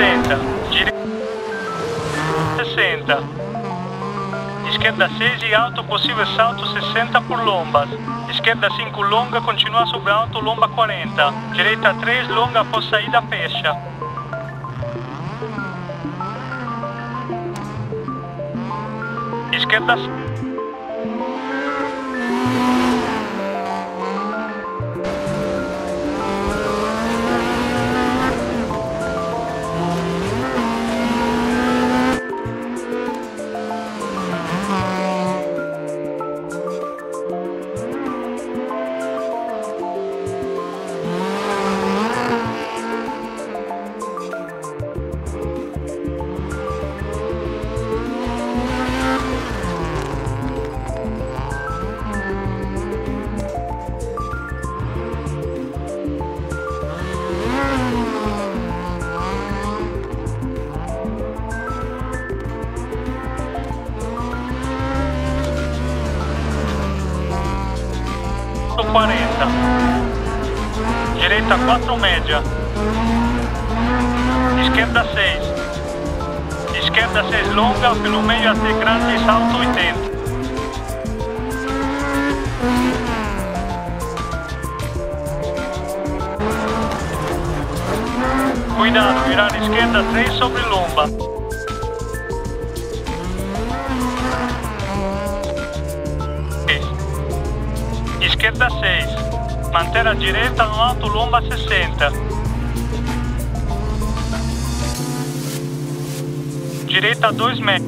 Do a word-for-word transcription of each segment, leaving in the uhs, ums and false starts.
sessenta. Direita sessenta. Esquerda seis e alto, possível salto sessenta por lombas. Esquerda cinco longa, continua sobre alto, lomba quarenta. Direita três longa, após saída fecha. Esquerda quarenta. Direita quatro média. Esquerda seis. Esquerda seis longa, pelo meio até grande, salto oitenta. Cuidado, virar esquerda três sobre lomba. Esquerda seis. Manter a direita no alto, lomba sessenta. Direita dois metros.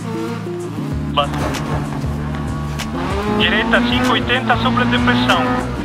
Direita cinco oitenta sobre depressão.